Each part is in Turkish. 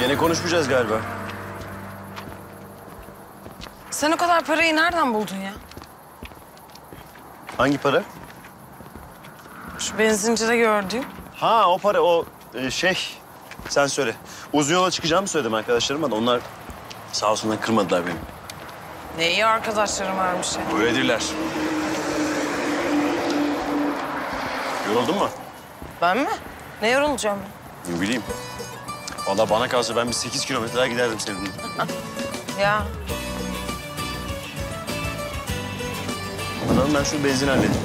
Gene konuşmayacağız galiba. Sen o kadar parayı nereden buldun ya? Hangi para? Şu benzincide gördüğüm. Ha o para o sen söyle. Uzun yola çıkacağımı söyledim arkadaşlarıma da onlar sağ olsunlar kırmadılar beni. Ne iyi arkadaşlarım varmış ya. Öyledirler. Yoruldun mu? Ben mi? Ne yorulacağım ben? Ne bileyim. Vallahi bana kalsa ben bir 8 kilometre daha giderdim seninle. Ya Anladım ben şu benzin halledeyim.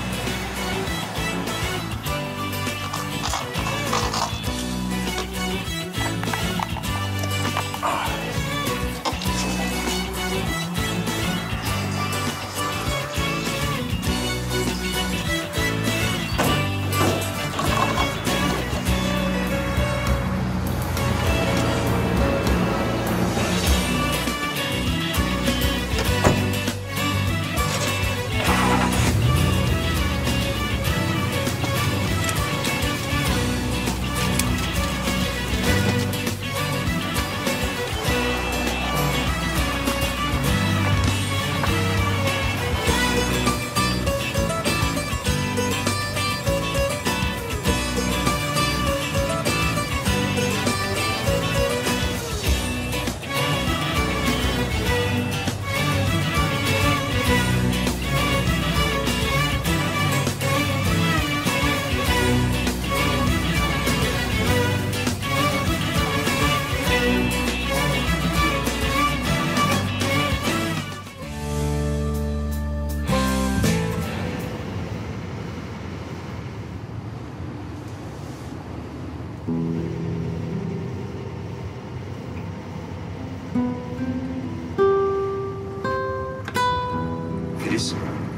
Filiz.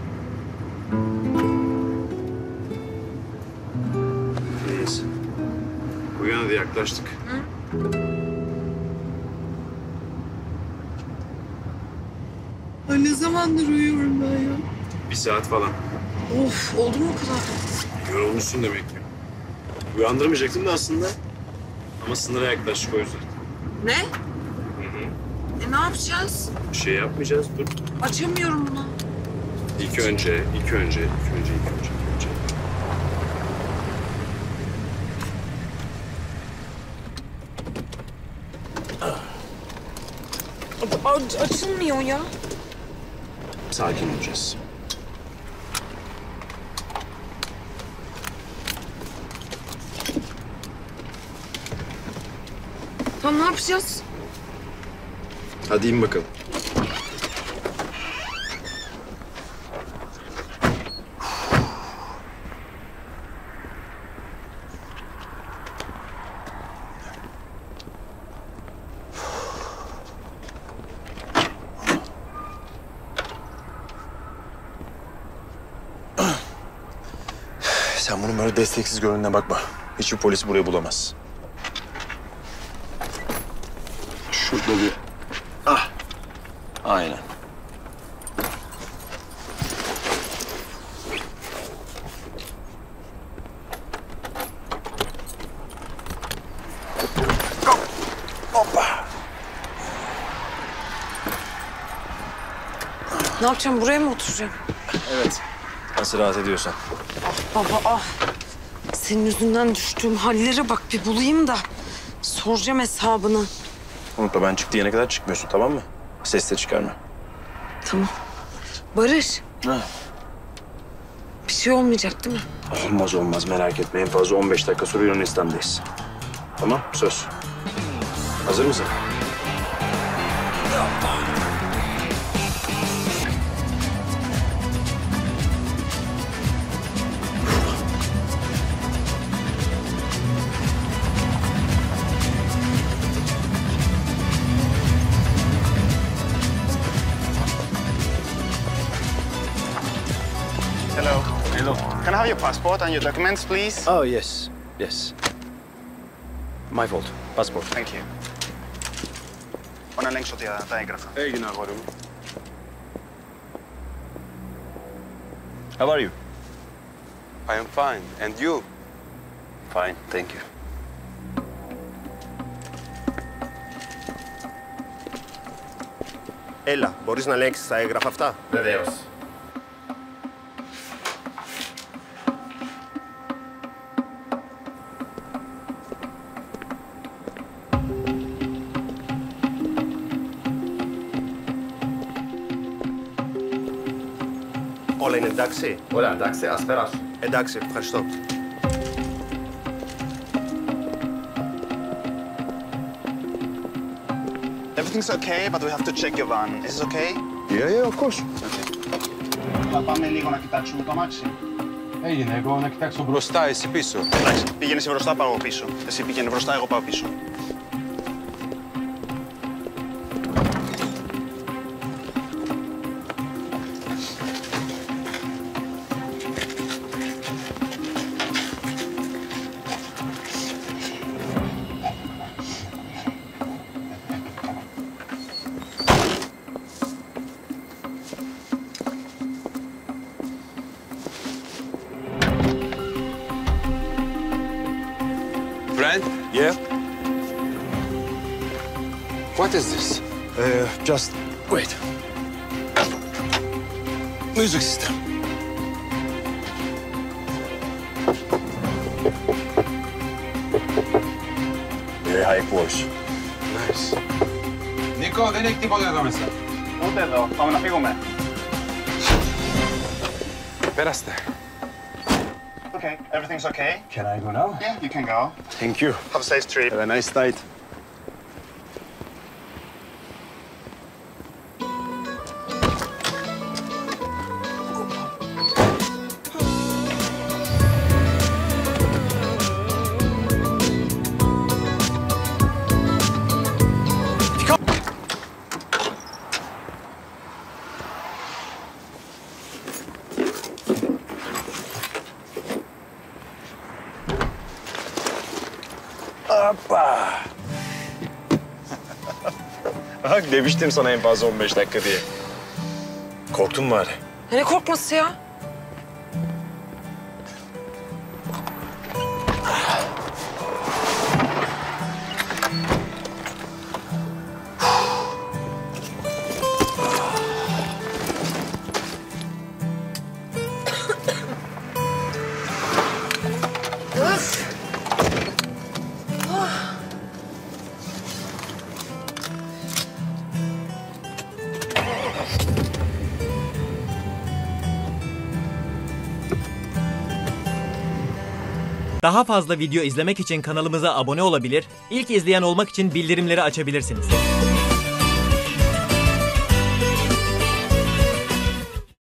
Filiz. Uyan hadi yaklaştık. Ay ne zamandır uyuyorum ben ya. Bir saat falan. Of oldu mu o kadar? Yorulmuşsun demek ki. Uyandırmayacaktım da aslında. Ama sınıra yaklaştık o yüzden. Ne? Ne yapacağız? Bir şey yapmayacağız. Dur. Açamıyorum bunu. İlk önce. Açılmıyor ya. Sakin olacağız. Tamam ne yapacağız? Hadi in bakalım. Sen bunun böyle desteksiz görününe bakma. Hiçbir polis burayı bulamaz. Şurada bir... Ah! Aynen. Hoppa! Ne yapacağım? Buraya mı oturacağım? Evet. Nasıl rahat ediyorsan. Baba ah. Senin yüzünden düştüğüm hallere bak bir bulayım da soracağım hesabını. Unutma ben çık diyene kadar çıkmıyorsun tamam mı? Ses de çıkarma. Tamam. Barış. Ha. Bir şey olmayacak değil mi? Olmaz merak etme. En fazla 15 dakika sonra Yunanistan'dayız. Tamam söz. Hazır mısın? Hello. Hello. Can I have your passport and your documents, please? Oh yes. My fault. Passport. Thank you. ഒന്ന് ελέγξω τα έγγραφα. Έγινε αγόρι μου. How are you? I am fine. And you? Fine, thank you. Έλα, μπορείς να ελέγξεις τα έγγραφα αυτά? Βεβαίως. Όλα είναι εντάξει? Ωραία, εντάξει, ας περάσω. Εντάξει, ευχαριστώ. Everything's okay, but we have to check your van. Is this okay? Yeah, of course. Θα πάμε λίγο να κοιτάξουμε το αμάξι. Έγινε, εγώ να κοιτάξω μπροστά, εσύ πίσω. Εντάξει, πήγαινε εσύ μπροστά, πάω πίσω. Εσύ πήγαινε μπροστά, εγώ πάω πίσω. Brent, Yeah. what is this? Just wait. Music system. Very high voice. Nice. Νίκο, δεν έχει τίποτα εδώ μέσα. Ούτε εδώ, πάμε να φύγουμε. Πέραστε. Okay, everything's okay? Can I go now? Yeah, you can go. Thank you. Have a safe trip. Have a nice night. Bak demiştim sana en fazla 15 dakika diye. Korktun mu bari? Ne korkması ya? Daha fazla video izlemek için kanalımıza abone olabilir, ilk izleyen olmak için bildirimleri açabilirsiniz.